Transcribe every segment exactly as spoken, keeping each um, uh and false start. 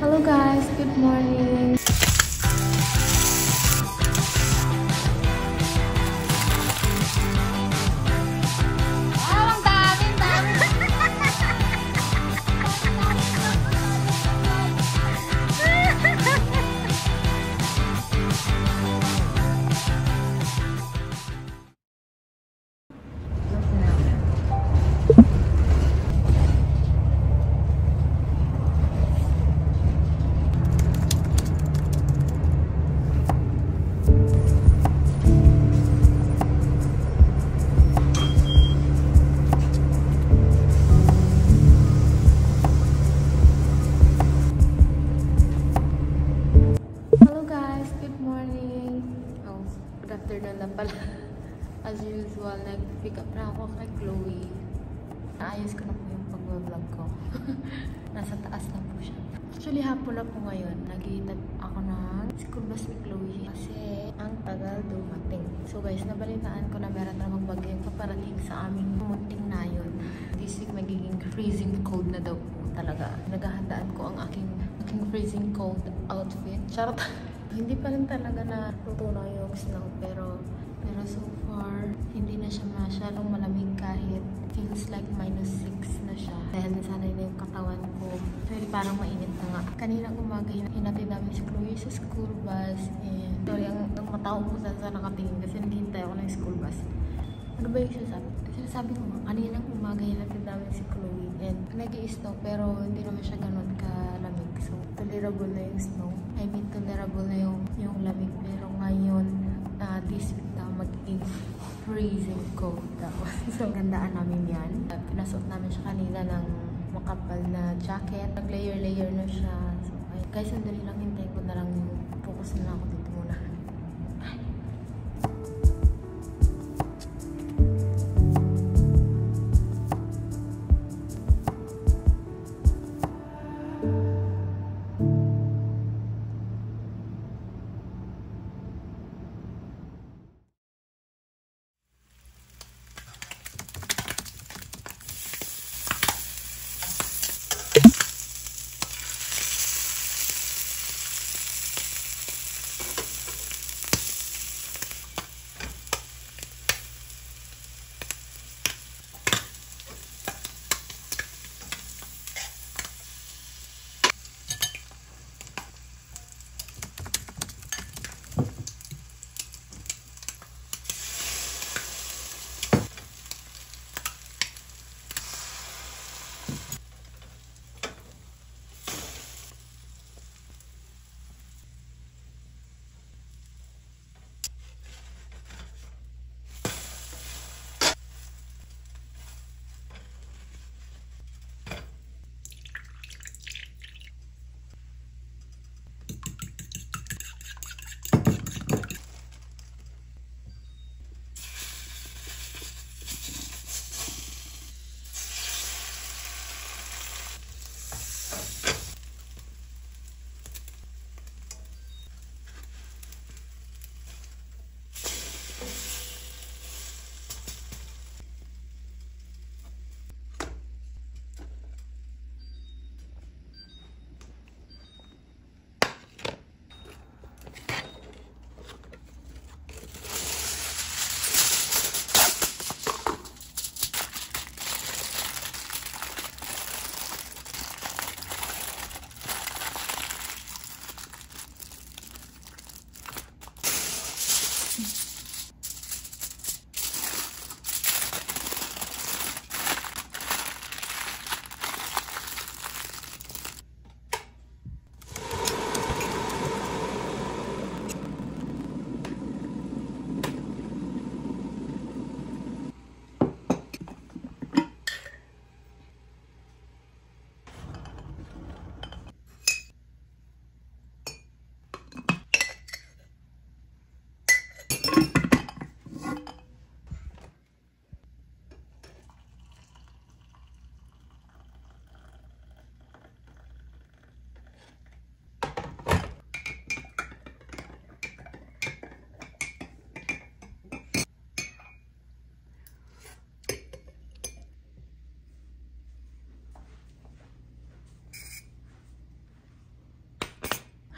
Hello guys, good morning. Afternoon na pala. As usual, nag-pick up na ako kay Chloe. Naayos ko na po yung pag-vlog ko. Nasa taas na po siya. Actually, hapon na po ngayon. Nag-iitap ako ng school bus ni Chloe kasi ang tagal dumating. So guys, nabalitaan ko na meron na magbagyong paparating sa aming munting nayon. This week, magiging freezing cold na daw po talaga. Naghahandaan ko ang aking, aking freezing cold outfit. Charot! Hindi pa rin talaga na tutunaw yung snow, pero pero so far hindi na siya masyadong malamig kahit feels like minus six na siya. Dahil nasanay na yung katawan ko. Pero parang mainit na nga. Kanina umaga hinatid namin si Chloe sa school bus. And sorry, ang, ang matao ko saan saan nakatingin kasi naghihintay ako ng school bus. Ano ba yung sinasabi? Sinasabi ko nga, kaninang umaga hinatid namin si Chloe. And nag-i-snow pero hindi naman siya ganun kalamig. So tolerable na yung snow. I mean, tolerable na yung, yung lamig. Pero ngayon, uh, this week daw magiging freezing cold daw. So, gandaan namin yan. Uh, pinasuot namin siya kanina ng makapal na jacket. Nag-layer-layer na siya. So, ay, guys, sandali lang, hintayin ko na lang yung focus na ako dito muna.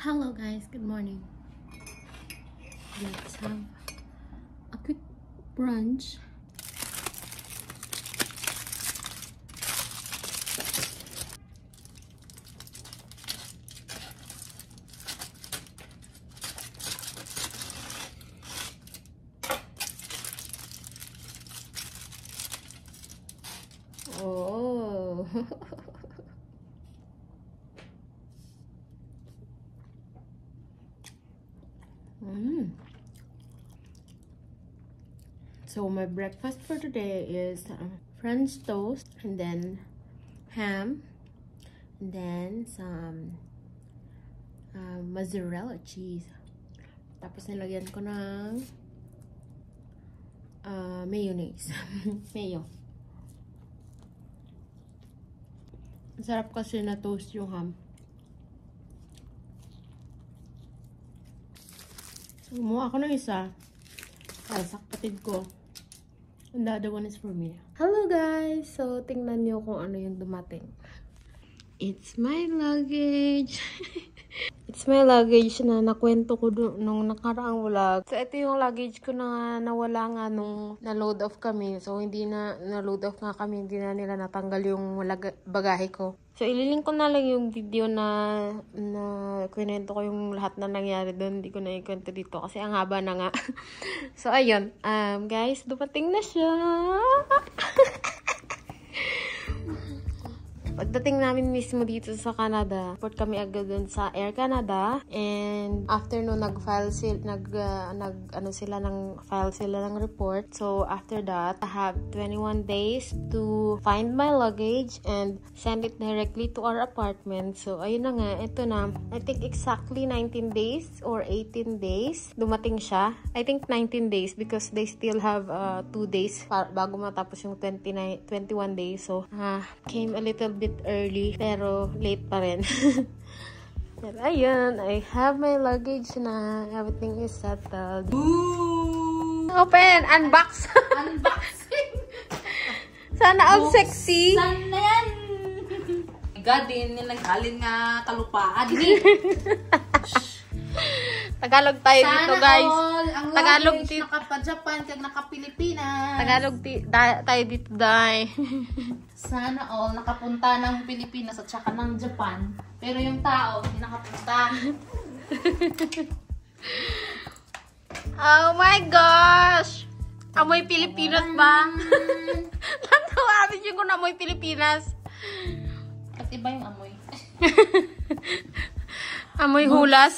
Hello guys, good morning. Let's have a quick brunch. Oh. mm. So my breakfast for today is uh, French toast and then ham and then some uh, mozzarella cheese. Tapos nilagyan ko ng uh, mayonnaise. Mayo. Sarap kasi na toast yung ham. So, kumuha ako ng isa para sa kapatid ko. And the other one is for me. Hello guys! So, tingnan nyo kung ano yung dumating. It's my luggage. It's my luggage na nakwento ko nung nakaraang vlog. So, ito yung luggage ko na nawala nga nung na-load off kami. So, hindi na na-load off nga kami. Hindi na nila natanggal yung bagahe ko. So, ililink ko na lang yung video na na kwento ko yung lahat na nangyari doon. Hindi ko na ikwento dito kasi ang haba na nga. So, ayun. Um, guys, dumating na siya. Pagdating namin mismo dito sa Canada, report kami agad dun sa Air Canada. And after no, nag-file sila, nag, uh, nag, ano sila, ng file sila ng report. So after that, I have twenty-one days to find my luggage and send it directly to our apartment. So ayun na nga, ito na. I think exactly nineteen days or eighteen days. Dumating siya. I think nineteen days because they still have uh, two days bago matapos yung twenty-nine, twenty-one days. So uh, came a little bit early pero late pa rin. But ayun, I have my luggage na. Everything is settled. Ooh! Open! Unbox! Unboxing! Sana all sexy! Sana yan! God, din yung naghalin nga kalupaan. Tagalog tayo Sana dito, guys. all ang Tagalog luggage dito. Naka-Japan kag naka-Pilipinas. Tagalog ti da tayo dito, dai. Sana all nakapunta ng Pilipinas at saka ng Japan. Pero yung tao, hindi nakapunta. Oh my gosh! Amoy Pilipinas ba? Natawarin yung kung amoy Pilipinas. At iba yung amoy. Amoy hulas.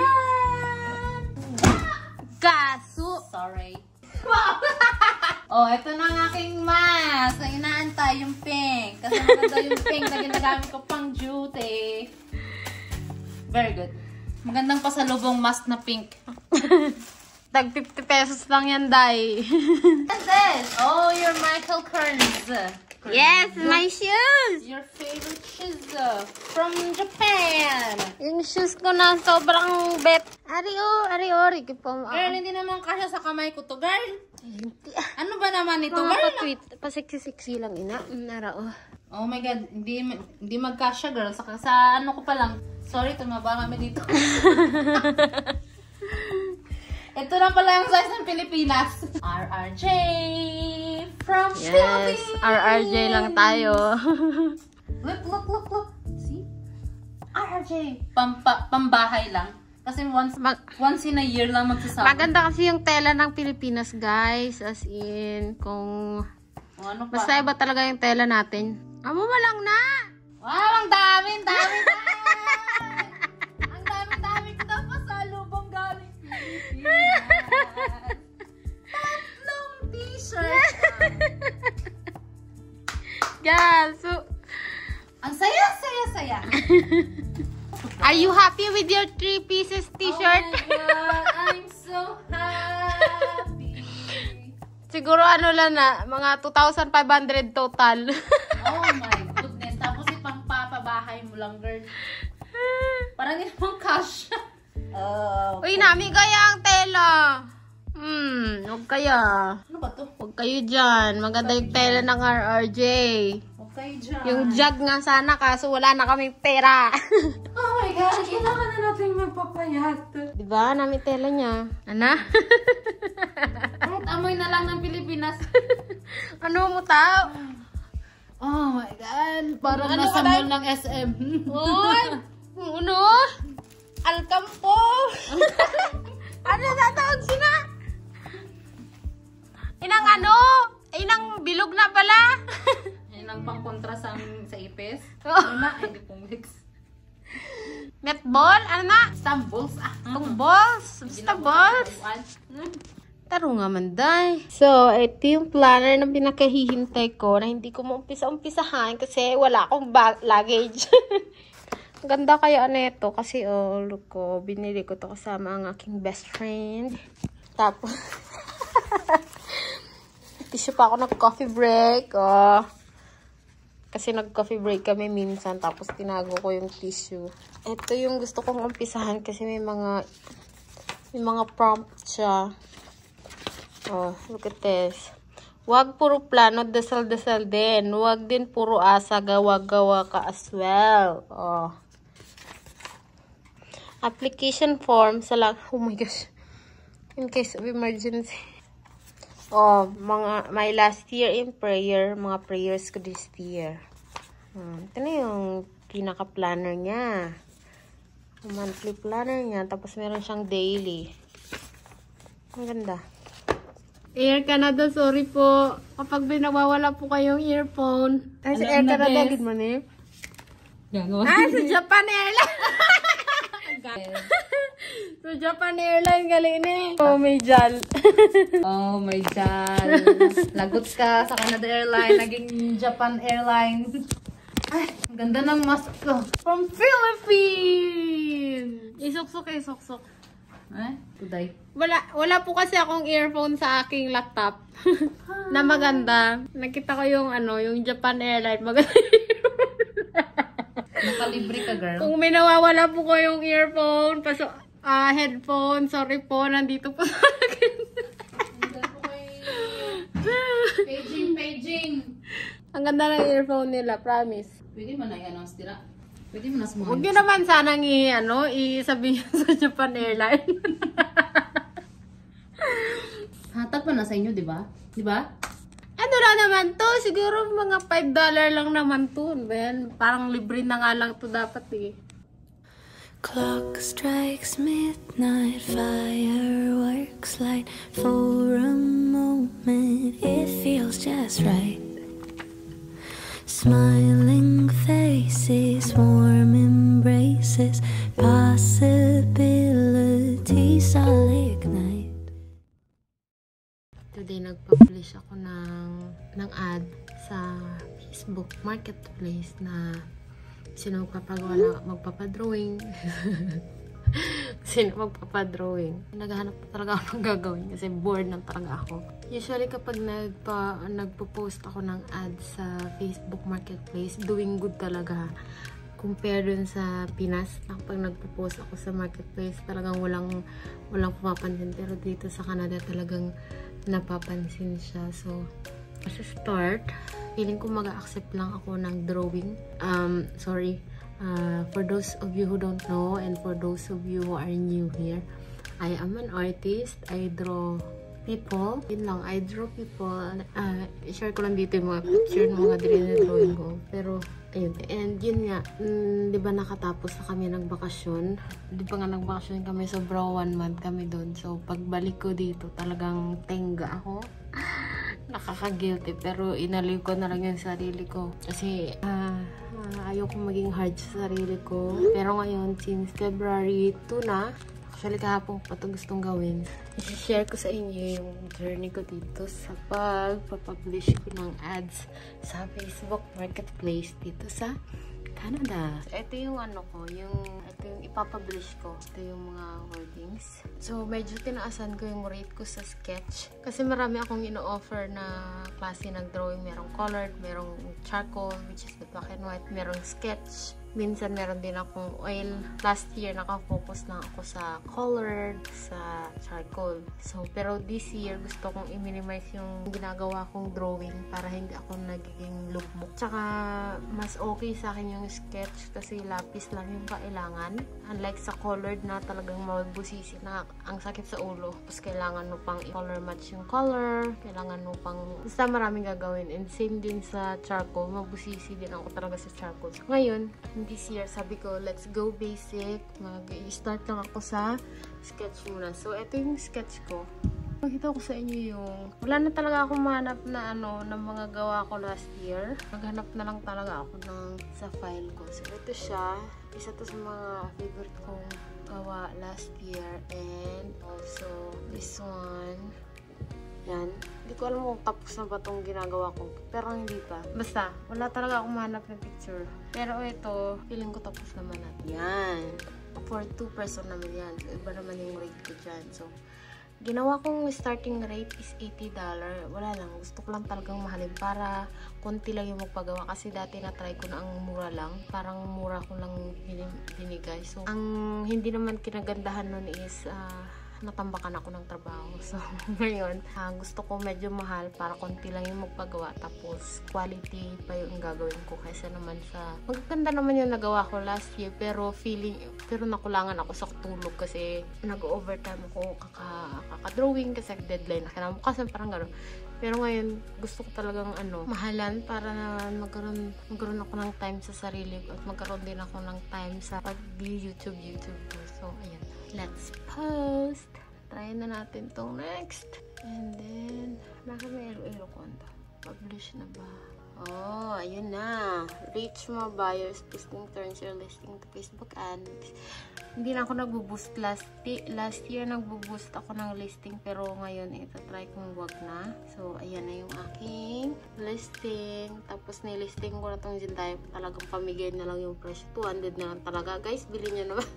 Kaso. Sorry. Oh, ito na ang aking mask. Ang inaantay yung pink. Kasi maganda yung pink na ginagamit ko pang duty. Very good. Magandang pasalubong mask na pink. Tag fifty pesos lang yan, Day. What's this? Oh, your Michael Kors. Yes, my shoes! Your favorite shoes uh, from Japan. Yung shoes ko na sobrang bet. Ari o, ari o, ari po. Girl, hindi naman kasya sa kamay ko to, girl. Ano ba naman ito, Mga girl? pa-tweet, pa-sexy-sexy lang, ina. Nara, oh. Oh my God, hindi hindi magkasya, girl. Sa, sa ano ko pa lang. Sorry, tumaba kami dito. Ito na pala yung size ng Pilipinas. R R J from Yes, Philippines. R R J lang tayo. Look, look, look, look. See? R R J. Pampa, pambahay lang. Kasi once, Mag once in a year lang magsasama. Maganda kasi yung tela ng Pilipinas, guys. As in, kung... O, ano pa? Basta iba talaga yung tela natin. Amo mo lang na! Wow, ang dami, ang dami, dami. Ang dami, dami ko na pasalubong galing Pilipinas. Tatlong t-shirt. Yeah, so... Ang saya, saya, saya. Are you happy with your three pieces t-shirt? Oh my God, I'm so happy. Siguro ano lang na, mga two thousand five hundred total. Oh my goodness. Tapos ipang papabahay mo lang, girl. Parang hindi naman cash. Oh, Uy, nami kaya ang tela. Hmm, huwag kaya. ano ba to? Huwag kayo dyan. Maganda yung tela ng R R J. Okay dyan. Yung jug nga sana, kaso wala na kaming pera. Oh my God, kailangan na natin magpapayat. Diba? Namin tela niya. Ana? Kahit amoy na lang ng Pilipinas. Ano mo tao? Oh my God. Parang Ano nasa ka mall ng S M. Uy! Ano? Alkampo! Ano tatawag sina? Inang ano? Inang bilog na pala. Yan ang pang-kontra sa, sa ipis. Oh. Ano na? Hindi pong mix. Netball? Ano na? Some balls. Ah. Itong balls? Basta balls? Taro nga man, day. So, ito yung planner na pinakahihintay ko na hindi ko maumpisa-umpisahan kasi wala akong luggage. Ganda kaya nito kasi, oh, look ko, binili ko to kasama ang aking best friend. Tapos, tissue pa ako nag-coffee break, oh. Kasi nag-coffee break kami minsan, tapos tinago ko yung tissue. Ito yung gusto kong umpisahan kasi may mga, may mga prompt siya. Oh, look at this. Huwag puro plano, dasal-dasal din. Huwag din puro asa, gawa-gawa ka as well. Oh. Application form sa lang. Oh my gosh. In case of emergency. Oh, mga, my last year in prayer. Mga prayers ko this year. Hmm, ito na yung pinaka-planner niya. Monthly planner niya. Tapos meron siyang daily. Ang ganda. Air Canada, sorry po. Kapag binawawala po kayong earphone. Ay, sa Air Canada, good morning. Ah, sa Japan Airlines. Sa Japan Airlines, galing na eh. Oh, may jal. Oh my God. Lagot ka sa Canada Airlines. Naging Japan Airlines. Ay, ganda ng mask ko. From Philippines! Isuksok, isuksok. Eh, tuday. Wala, wala po kasi akong earphone sa aking laptop. Na maganda. Nakita ko yung ano, yung Japan Airlines. Maganda. Nakalibre ka, girl. Kung may nawawala po ko yung earphone, paso, uh, headphone, sorry po, nandito po sa akin. Paging, paging. Ang ganda ng earphone nila, promise. Pwede man na yan ang stira. Pwede mo na sumali. Huwag nyo naman sanang i, ano, isabihin sa Japan Airlines. Hatag pa na sa inyo, di ba? Di ba? Ano na naman to? Siguro mga five dollars lang naman to. Ben, parang libre na nga lang to dapat eh. Clock strikes midnight, fireworks light. For a moment, it feels just right. Smiling faces, warm embraces, possibilities all ignite. Today, nagpa-publish ako ng, ng ad sa Facebook Marketplace na sino magpapagawa, magpapadrawing. Sino magpapadrawing. Naghahanap na talaga ako ng gagawin kasi bored na talaga ako. Usually kapag nagpa, nagpo-post ako ng ad sa Facebook Marketplace, doing good talaga. Compare dun sa Pinas, kapag nagpo-post ako sa Marketplace, talagang walang, walang pumapansin. Pero dito sa Canada talagang napapansin siya. So, as a start, feeling ko mag-accept lang ako ng drawing. Um, sorry. Uh, for those of you who don't know and for those of you who are new here, I am an artist. I draw people. Yun lang, I draw people. Uh, share ko lang dito yung mga picture ng mga drawing ko. Pero, ayun. And yun nga, mm, di ba nakatapos na kami ng bakasyon? Di ba nga nagbakasyon kami, sobra one month kami doon. So, pagbalik ko dito, talagang tenga ako. Nakaka-guilty, pero inaliw ko na lang yung sarili ko. Kasi, ah, uh, ayaw kong maging hard sa sarili ko. Pero ngayon, since February two na, actually kahapon pa ito gustong gawin. I-share ko sa inyo yung journey ko dito sa pagpapublish ko ng ads sa Facebook Marketplace dito sa Canada. So, ito yung ano ko, yung, ito yung ipapublish ko. Ito yung mga wordings. So, medyo tinaasan ko yung rate ko sa sketch. Kasi marami akong ino-offer na klase ng drawing. Merong colored, merong charcoal, which is the black and white. Merong sketch, minsan meron din akong oil. Last year, nakafocus na ako sa colored, sa charcoal. So, pero this year, gusto kong i-minimize yung ginagawa kong drawing para hindi ako nagiging lugmok. Tsaka, mas okay sa akin yung sketch kasi lapis lang yung kailangan. Unlike sa colored na talagang magbusisi na ang sakit sa ulo. Tapos, kailangan mo pang i-color match yung color. Kailangan mo pang... Basta maraming gagawin. And same din sa charcoal. Magbusisi din ako talaga sa charcoal. So, ngayon, this year, sabi ko, let's go basic. Mag-start lang ako sa sketch muna. So, ito yung sketch ko. Makita ko sa inyo yung... Wala na talaga akong mahanap na ano, ng mga gawa ko last year. Maghanap na lang talaga ako ng, sa file ko. So, ito siya. Isa to sa mga favorite kong gawa last year. And also, this one. Yan. Hindi ko alam kung tapos na ba itong ginagawa ko. Pero hindi pa. Basta, wala talaga akong mahanap ng picture. Pero ito, feeling ko tapos naman natin. Yan. For two person naman yan. So, iba naman yung rate ko dyan. So, ginawa kong starting rate is eighty dollars. Wala lang. Gusto ko lang talagang mahalin para konti lang yung magpagawa. Kasi dati na-try ko na ang mura lang. Parang mura ko lang binigay. So, ang hindi naman kinagandahan nun is... Uh, natambakan ako ng trabaho. So, ngayon, uh, gusto ko medyo mahal para konti lang yung magpagawa. Tapos, quality pa yung gagawin ko kaysa naman sa... Magaganda naman yung nagawa ko last year, pero feeling, pero nakulangan ako sa tulog kasi nag-overtime ako kaka, kaka-drawing kasi deadline na kinabukasan, parang gano'n. Pero ngayon, gusto ko talagang ano, mahalan para na magkaroon, magkaroon ako ng time sa sarili ko at magkaroon din ako ng time sa pag-YouTube, YouTube ko. So, ayan. Let's post. Try na natin tong next. And then, bakit may ilo-ilo ko ito? Publish na ba? Oh, ayun na. Reach more buyers. Boosting turns your listing to Facebook ads. Hindi na ako nag-boost last, last year. Nag-boost ako ng listing. Pero ngayon, ito try kong wag na. So, ayan na yung aking listing. Tapos, nilisting ko na itong Zendayo. Talagang pamigay na lang yung presyo. two hundred na lang talaga. Guys, bilhin nyo na ba?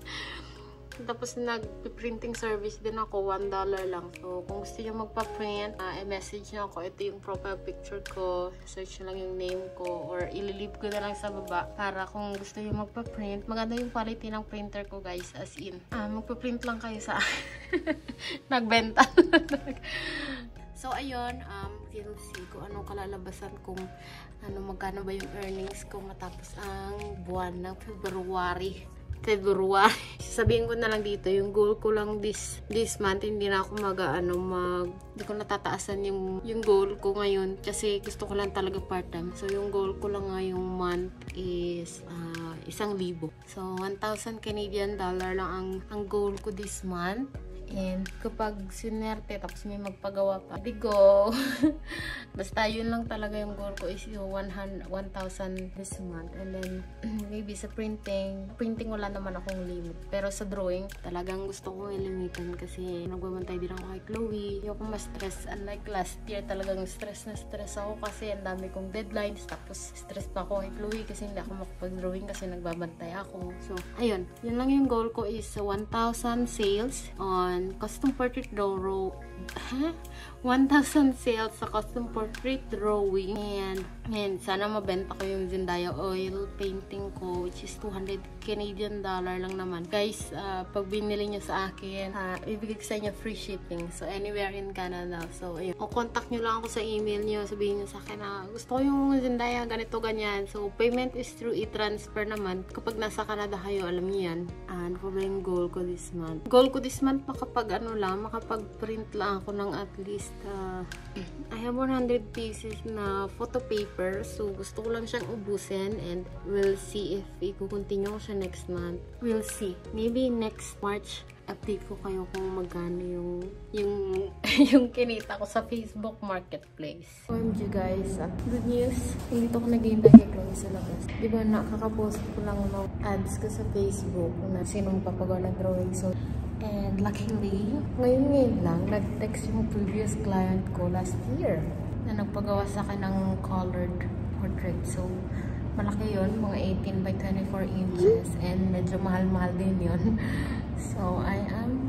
Tapos nag-printing service din ako, one dollar lang. So, kung gusto nyo magpa-print, uh, i-message nyo ako. Ito yung profile picture ko. Search nyo lang yung name ko. Or ililip ko na lang sa baba. Para kung gusto nyo magpa-print, maganda yung quality ng printer ko, guys. As in, uh, magpa-print lang kayo sa nagbenta. So, ayun, um, we'll see kung anong kalalabasan, kung ano, magkano ba yung earnings ko matapos ang buwan ng February. February. Sabihin ko na lang dito, yung goal ko lang this this month, hindi na ako mag, ano, mag, hindi ko natataasan yung, yung goal ko ngayon kasi gusto ko lang talaga part-time. So, yung goal ko lang ngayong month is uh, isang libo. So, one thousand Canadian dollar lang ang, ang goal ko this month. And kapag sinerte, tapos may magpagawa pa, di go. Basta yun lang talaga yung goal ko is yung one thousand this month. And then, maybe sa printing, printing wala naman akong limit. Pero sa drawing, talagang gusto ko ilimitan kasi nagbabantay din ako kay Chloe. Yung ako ma-stress. Unlike last year, talagang stress na stress ako kasi ang dami kong deadlines. Tapos, stress pa ako kay Chloe kasi hindi ako makapag-drawing kasi nagbabantay ako. So, ayun. Yun lang yung goal ko is one thousand sales on custom portrait drawing. Huh? one thousand sales sa custom portrait drawing. And, and sana mabenta ko yung Zendayo oil painting ko, which is two hundred Canadian dollar lang naman. Guys, uh, pag binili nyo sa akin, uh, ibigay ko sa inyo free shipping. So, anywhere in Canada. So, ayun. O, contact nyo lang ako sa email nyo. Sabihin nyo sa akin na gusto ko yung Zendayo, ganito, ganyan. So, payment is through e-transfer naman. Kapag nasa Canada kayo, alam nyo yan. Uh, ano pa ba yung goal ko this month? Goal ko this month, makapag ano lang, makapag-print lang ako ng at least uh, I have one hundred pieces na photo paper. So, gusto ko lang siyang ubusin and we'll see if i-continue ko siya next month. We'll see. Maybe next March, update ko kayo kung magkano yung yung, yung kinita ko sa Facebook Marketplace. O M G guys, uh, good news. Hindi ko naghihintay kay Chloe sa labas. Diba nakakapost ko lang ng ads ko sa Facebook na sinong papagawa ng drawing. So, and luckily, ngayon-ngayon lang, nag-text yung previous client ko last year na nagpagawa sa akin ng colored portrait. So, malaki yun, mga eighteen by twenty-four inches, and medyo mahal-mahal din yun. So, I am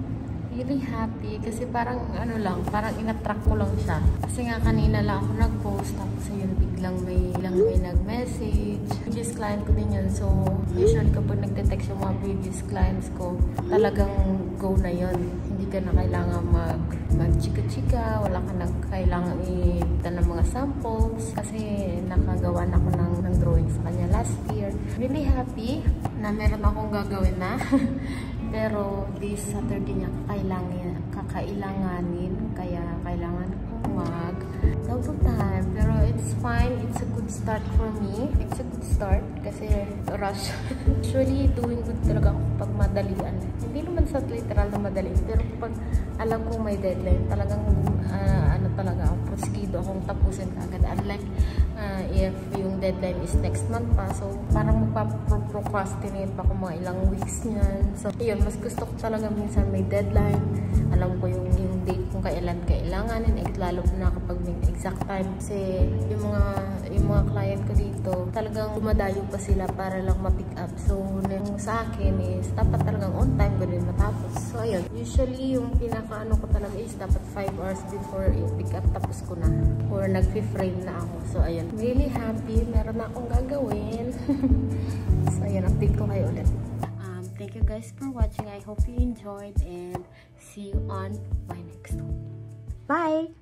really happy kasi parang ano lang, parang in-attract ko lang siya. Kasi nga kanina lang ako nag-post tapos ayun biglang may, biglang may nag-message. Previous client ko din yun. So, usually kapag nagte-text yung mga previous clients ko, talagang go na yun. Hindi ka na kailangan mag, mag-chika-chika, wala ka na kailangan i-ita ng mga samples kasi nakagawa na ako ng, ng drawing sa kanya last year. Really happy na meron akong gagawin na. Pero this Saturday niya kakailangan, kakailanganin, kaya kailangan kong mag double time. Pero it's fine, it's a good start for me. It's a good start kasi rush. Usually doing good talaga ako pag madalian. Hindi naman sa literal na madali, pero pag alam kong may deadline, talagang uh, ano talaga, prosigido akong tapusin agad. Unlike uh, if yung deadline is next month pa, so parang magpa-procrastinate pa ako mga ilang weeks niyan. So yun, mas gusto ko talaga minsan may deadline. Alam ko yung, yung date kung kailan kailanganin, eh, lalo na kapag may exact time. Kasi yung mga, yung mga client ko dito, talagang dumadayo pa sila para lang ma-pick up. So yung sa akin is dapat talagang on time ko din matapos. So ayun, usually yung pinaka-ano ko talaga is dapat five hours before i-pick up, tapos ko na. Or nag-frame na ako. So ayun, really happy. Meron na akong gagawin. So ayun, update ko kayo ulit. Um, thank you guys for watching. I hope you enjoyed and see you on my next one. Bye!